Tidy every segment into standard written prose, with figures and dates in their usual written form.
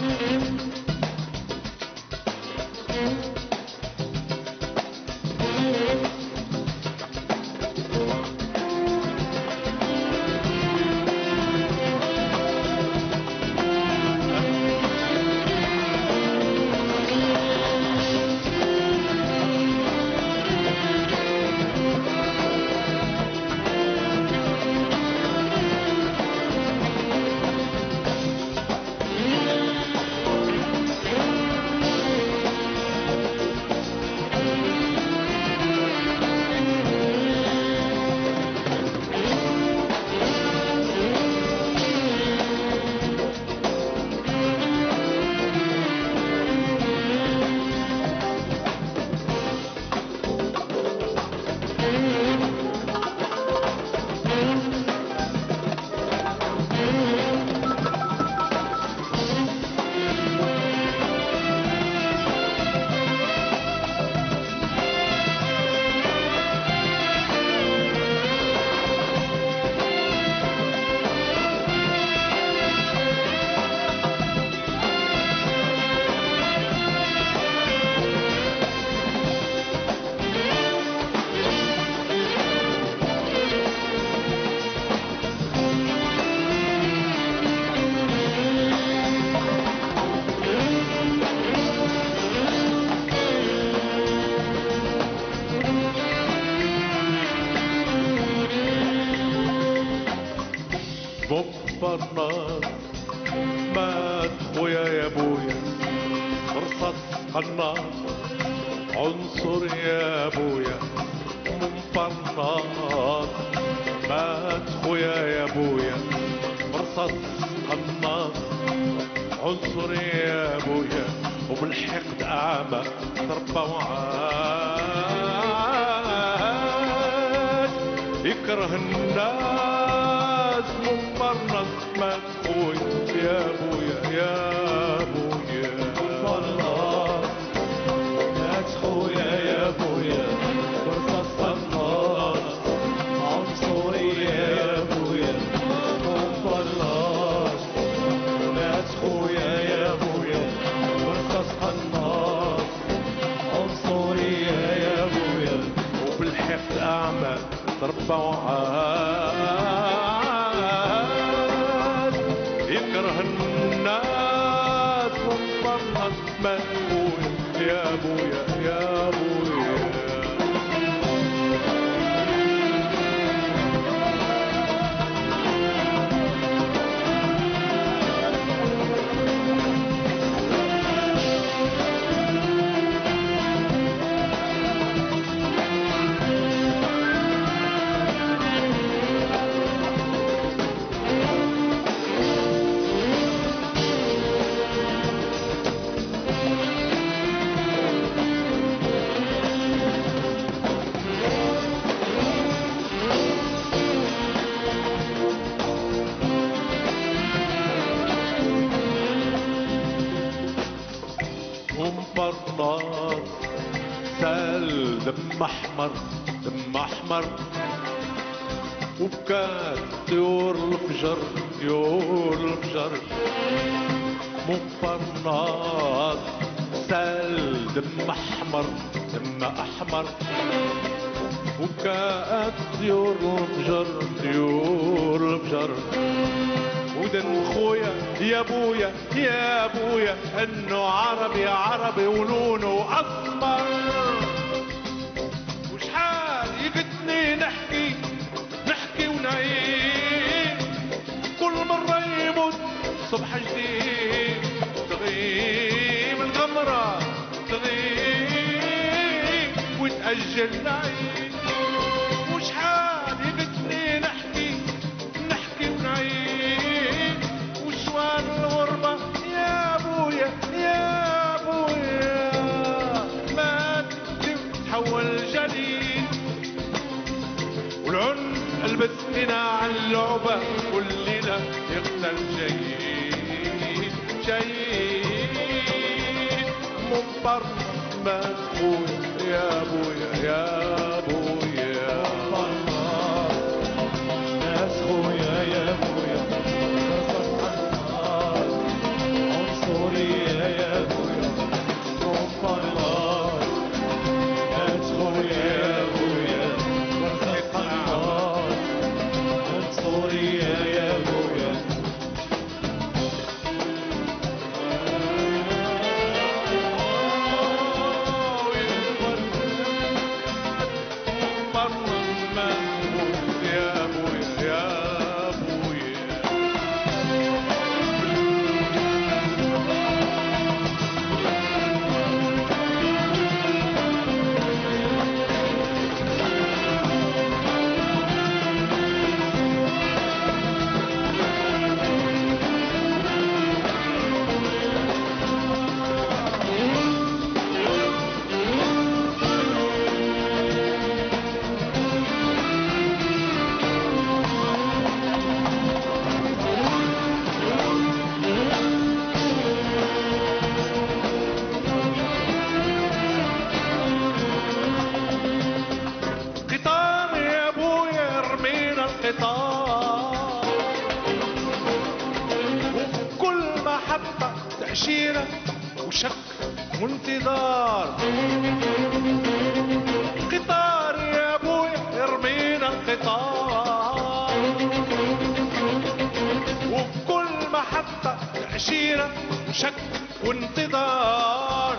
مفرط مات خويا يا بويا رصاص قناص عنصر يا بويا مفرط مات خويا يا بويا رصاص قناص عنصر يا بويا وبالحقد أعمى تربى وعاد يكره الناس مفرط مات خويا يا بويا يا بويا مفرط مات خويا يا بويا برصاص قناص عنصري يا بويا مفرط مات خويا يا بويا برصاص قناص عنصري يا بويا وبالحقد أعمى تربى وعاد يكره الناس مفرط مات خويا يا بويا يا بويا ومفرط سال دم احمر دم احمر وبكات طيور الفجر طيور الفجر مفرط سال دم احمر دم احمر وبكات طيور الفجر طيور الفجر ودن خويا يا بويا يا بويا انه عربي عربي ولونه اسمر وشحال يفتني نحكي ونعيد كل مرة يموت صبح جديد تغيب القمرة تغيب وتأجل نعيد وشحال يفتني نحكي ونعيد وشوان الغربة يا بويا يا بويا ما تحول جديد والعنف البسنا عن اللعبة كلنا يقتل جيد جيد مفرط مات خويا يا بويا يا بويا ناس خويا يا بويا برصاص قناص عنصري عشيرة وشك وانتظار. قطار يا ابويا يرمينا القطار، وبكل محطة عشيرة وشك وانتظار.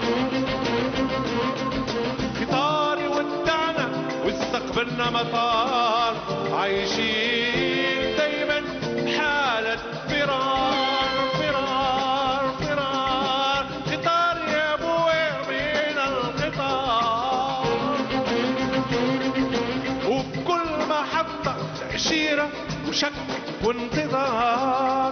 قطار يودعنا واستقبلنا مطار، عايشين دايما بحالة فرار فرار فرار. قطار يا ابوي يرمينا القطار، وبكل محطة عشيرة وشك وانتظار.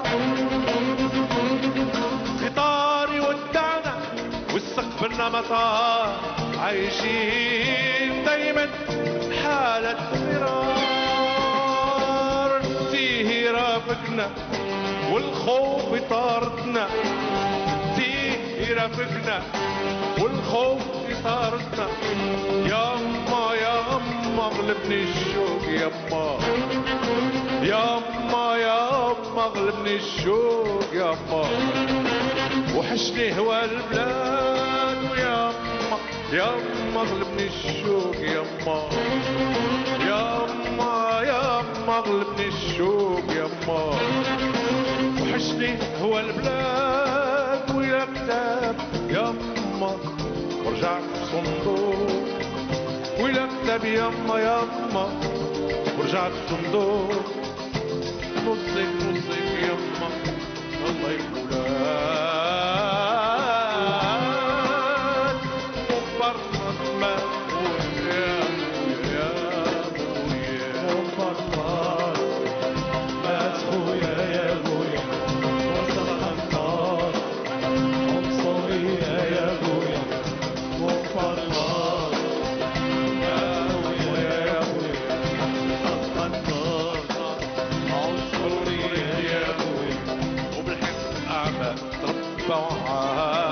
قطار يودعنا واستقبلنا مطار، عايشين دايما حالة فرار. فيه يرافقنا والخوف يطاردنا، فيه يرافقنا والخوف يطاردنا. ياما ياما غلبني الشوق ياما، ياما ياما غلبني الشوق ياما، وحشني هوا البلاد وياما ياما غلبني الشوق ياما، ياما ياما غلبني الشوق ياما، وحشني هوا البلاد ويا كتاب ياما، ورجعت صندوق ويا كتاب ياما ياما، ورجعت صندوق. نصك نصك ياما الله يقولك، وفرط ما يا يا ابويا، وفرط ناس خويا يا ابويا، وصل النار عنصري يا ابويا. وفرط يا ابويا، وصل النار عنصري يا ابويا. وبالحق اعمى تربى